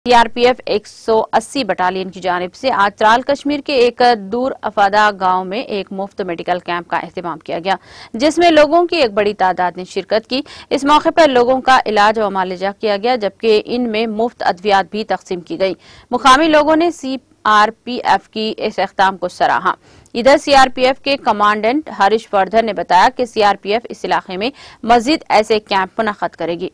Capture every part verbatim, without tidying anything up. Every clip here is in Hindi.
सीआरपीएफ एक सौ अस्सी बटालियन की जानिब से आज त्राल कश्मीर के एक दूर अफादा गांव में एक मुफ्त मेडिकल कैंप का एहतमाम किया गया, जिसमें लोगों की एक बड़ी तादाद ने शिरकत की। इस मौके पर लोगों का इलाज व मुआलजा किया गया, जबकि इनमें मुफ्त अद्वियात भी तकसीम की गई। मुकामी लोगों ने सीआरपीएफ की इस इक़दाम को सराहा। इधर सीआरपीएफ के कमांडेंट हरीश वर्धन ने बताया कि सीआरपीएफ इस इलाके में मजीद ऐसे कैंप मुनक्कद करेगी।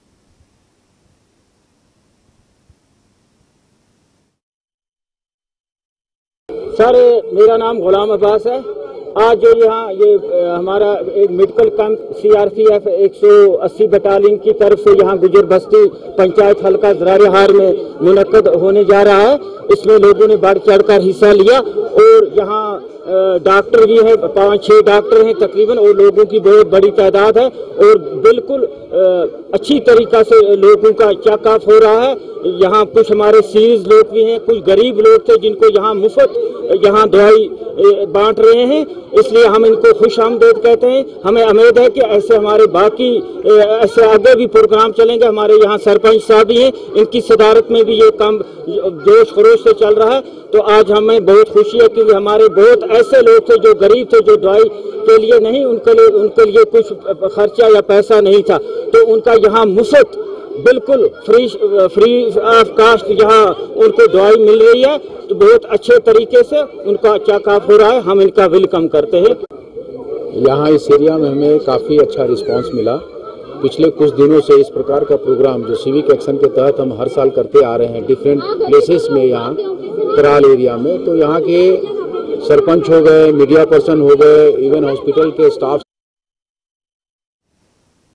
सर, मेरा नाम गुलाम अब्बास है। आज जो यहाँ ये हमारा एक मेडिकल कैंप सीआरपीएफ एक सौ अस्सी बटालियन की तरफ से यहाँ गुजर बस्ती पंचायत हल्का ज़रार में मुनक्कद होने जा रहा है। इसमें लोगों ने बढ़ चढ़कर हिस्सा लिया और यहाँ डॉक्टर भी हैं, पाँच छह डॉक्टर हैं तकरीबन, और लोगों की बहुत बड़ी तादाद है और बिल्कुल अच्छी तरीका से लोगों का चेकअप हो रहा है। यहाँ कुछ हमारे सीरीज लोग भी हैं, कुछ गरीब लोग थे जिनको यहाँ मुफ्त यहाँ दवाई बांट रहे हैं, इसलिए हम इनको खुश आमदीद कहते हैं। हमें उम्मीद है कि ऐसे हमारे बाकी ऐसे आगे भी प्रोग्राम चलेंगे। हमारे यहाँ सरपंच साहब भी हैं, इनकी सदारत में भी ये काम जोश खरोश से चल रहा है। तो आज हमें बहुत खुशी है क्योंकि हमारे बहुत ऐसे लोग थे जो गरीब थे, जो दवाई के लिए नहीं, उनके लिए उनके लिए कुछ खर्चा या पैसा नहीं था, तो उनका यहाँ मुफ्त बिल्कुल फ्री फ्री ऑफ कास्ट यहाँ उनको दवाई मिल रही है। तो बहुत अच्छे तरीके से उनका चेकअप हो रहा है, हम इनका वेलकम करते हैं। यहाँ इस एरिया में हमें काफ़ी अच्छा रिस्पांस मिला। पिछले कुछ दिनों से इस प्रकार का प्रोग्राम जो सिविक एक्शन के तहत हम हर साल करते आ रहे हैं डिफरेंट प्लेसेस में, यहाँ त्राल एरिया में, तो यहाँ के सरपंच हो गए, मीडिया पर्सन हो गए, इवन हॉस्पिटल के स्टाफ